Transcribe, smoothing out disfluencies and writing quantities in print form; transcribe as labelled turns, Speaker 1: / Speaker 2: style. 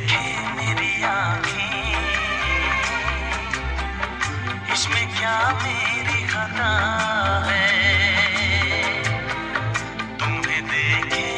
Speaker 1: देखे मेरी आँखें, इसमें क्या मेरी खता है। तुम्हें देखे